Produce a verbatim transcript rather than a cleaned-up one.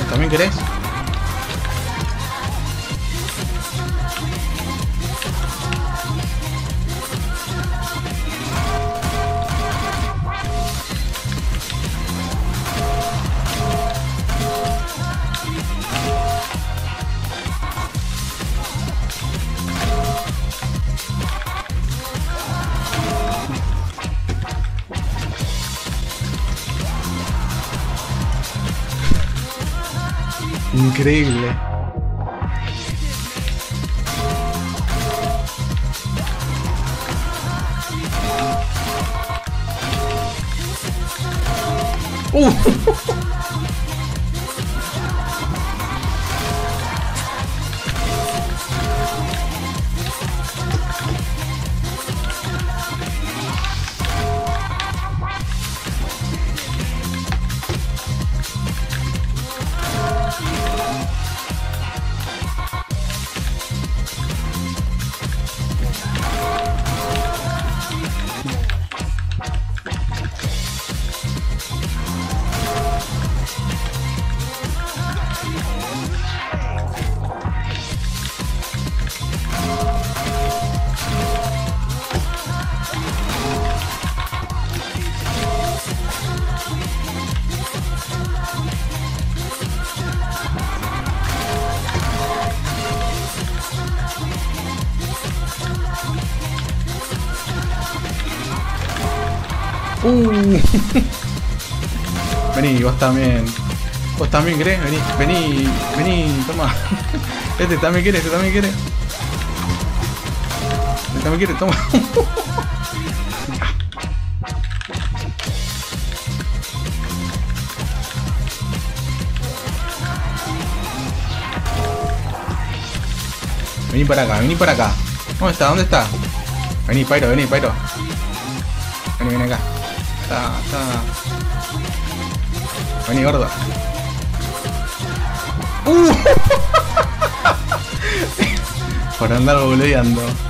¿También querés? Increíble. Uh. Uh. Vení, vos también. Vos también querés, vení, vení, vení, toma. Este también quiere, este también quiere. Este también quiere, toma. Vení para acá, vení para acá. ¿Dónde está? ¿Dónde está? Vení, Pyro, vení, Pyro. Vení, vení acá. Está, está. Vení, gordo. Uh. Por andar boludeando.